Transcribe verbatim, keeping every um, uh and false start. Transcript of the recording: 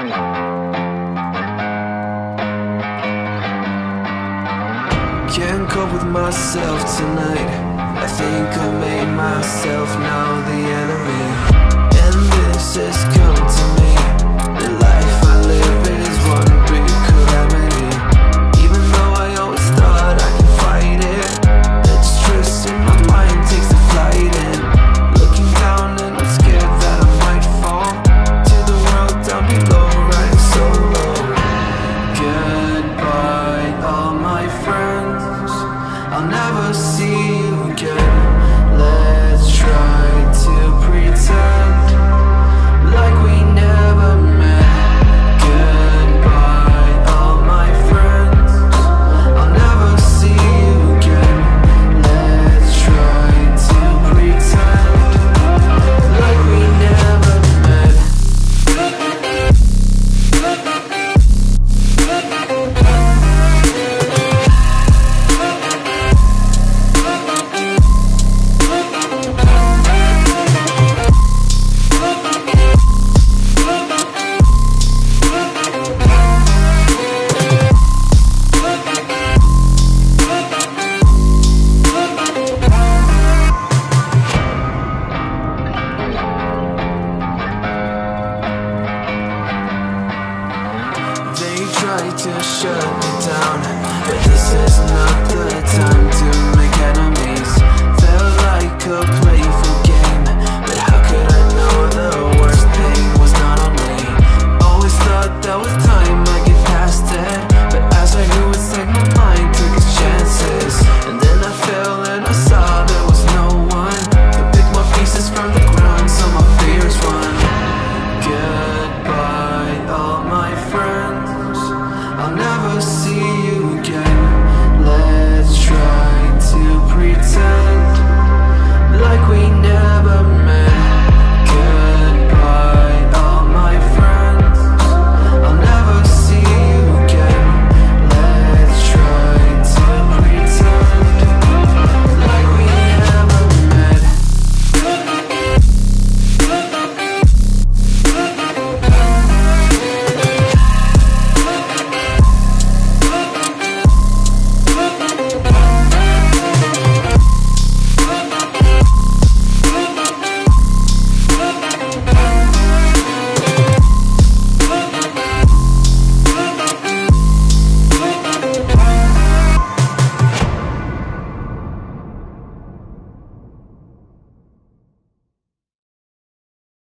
Can't cope with myself tonight. I think I made myself now the enemy, and this has come to me. The life I live is one big calamity. Even though I always thought I could fight it, the stress in my mind takes the flight in. Looking down and I'm scared that I might fall to the world down below, riding solo. Goodbye all my friends, I'll never see you again. Let's try to pretend like we never met. Goodbye all my friends, I'll never see you again. Let's try to pretend like we never met. They try to shut me down, but this is not the time to